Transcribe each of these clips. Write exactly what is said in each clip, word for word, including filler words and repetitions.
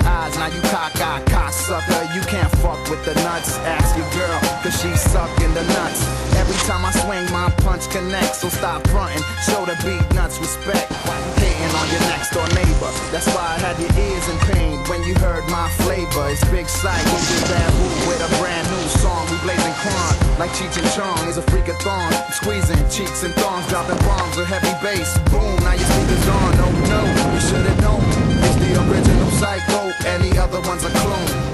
eyes, now you cock-eye, cocksucker. You can't fuck with the nuts. Ask your girl, cause she's sucking the nuts. Every time I swing, my punch connects. So stop frontin', show the beat nuts respect. Hating on your next door neighbor. That's why I had your ears in pain when you heard my flavor. It's Big Sight, we did that woo with a brand new song. We blazing crime like Cheech and Chong is a freakathon. Squeezing cheeks and thongs, dropping bombs with heavy bass. Boom, now your speakers on. No, no, you should've known. It's the original Psycho. Any other one's a clone.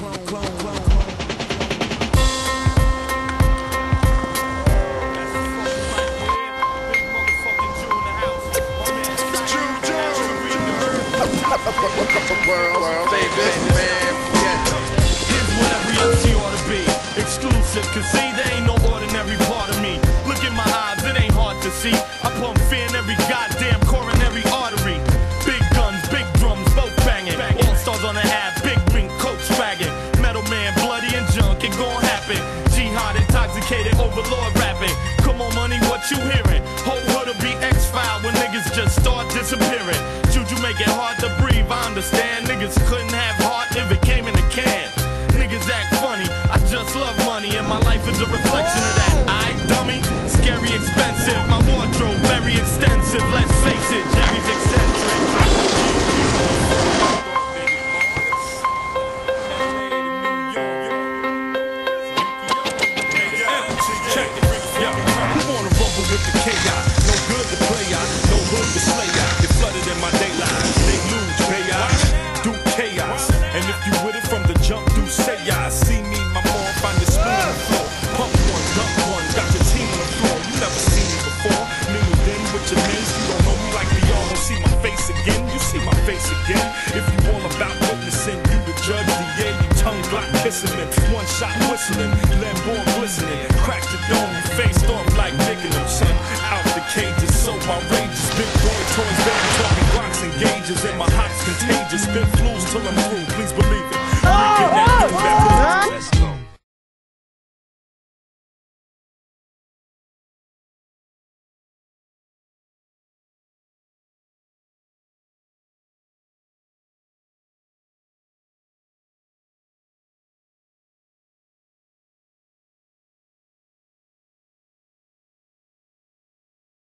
World, world, baby, man, yeah. Here's what every M C ought to be. Exclusive, cause see, there ain't no ordinary part of me. Look in my eyes, it ain't hard to see. I pump fear in every goddamn coronary artery. Big guns, big drums, both banging. All stars on the half, big ring, coach swagging. Metal man, bloody and junk, it gon' happen. Jihad intoxicated, overlord rapping. Come on, money, what you hearing? Whole hood'll be X-File when niggas just start disappearing. Juju make it hard to breathe, I understand. Niggas couldn't have heart if it came in a can. Niggas act funny, I just love money, and my life is a reflection of that. I dummy, scary expensive, my wardrobe very extensive. Let's face it, Jerry's eccentric. Check it, yeah. Who wanna rumble with the chaos? No good to play out, no hood to slay out. Get flooded in my daylight, they lose, pay out, do chaos. And if you with it from the jump, do say I see me, my mom, find the spoon on the floor. Pump one, dump one, got your team on the floor. You never seen me before. Mingled in with your mates, you don't know me like me. Y'all don't see my face again. You see my face again. If you all about witnessing, you the judge, the yeah, you tongue block kissing me. One shot whistling, Lamborn glistening. Crack the dome, you faced off like making them son. Out the cages, so outrageous. Big boy toys, baby talking rocks and gauges. And my hops contagious. Spit flues till I'm through, please believe.